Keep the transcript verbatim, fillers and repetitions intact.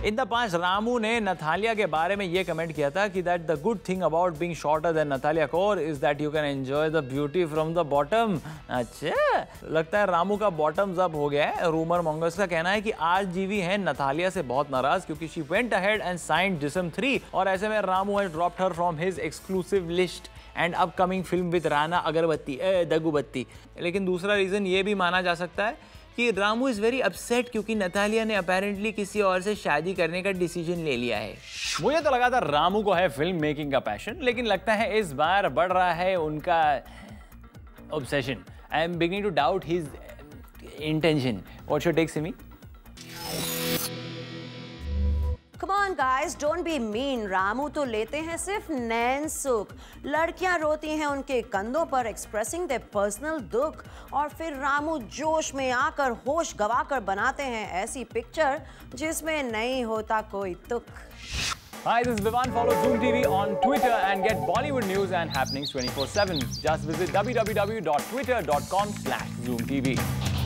In the past Ramu ने नथालिया के बारे में ये कमेंट किया था कि that the good thing about being shorter than Nathalia Kaur is that you can enjoy the beauty from the bottom. अच्छा, लगता है रामू का बॉटम्स अप हो गया है। रूमर मॉन्गर्स का कहना है कि आरजीवी है नथालिया से बहुत नाराज क्योंकि she went ahead and signed Jism three, और ऐसे में Ramu has dropped her from his exclusive list and upcoming film with Rana Agarbatti a दगुबत्ती। लेकिन दूसरा रीजन ये भी माना जा सकता है कि रामू इज वेरी अपसेट क्योंकि नथालिया ने अपेरेंटली किसी और से शादी करने का डिसीजन ले लिया है। मुझे तो लगा था रामू को है फिल्म मेकिंग का पैशन, लेकिन लगता है इस बार बढ़ रहा है उनका obsession. I am beginning to doubt his intention. What's your take Simi? Come on guys, don't be mean. Ramu तो लेते हैं सिर्फ नैन सुख, लड़कियां रोती हैं उनके कंधों पर एक्सप्रेसिंग their personal दुख, और फिर रामू जोश में आकर होश गवाकर बनाते हैं ऐसी पिक्चर जिसमें नहीं होता कोई तुक। Hi, this is Vivan. Follow Zoom T V on Twitter and get Bollywood news and happenings twenty-four seven. Just visit w w w dot twitter dot com slash zoom t v.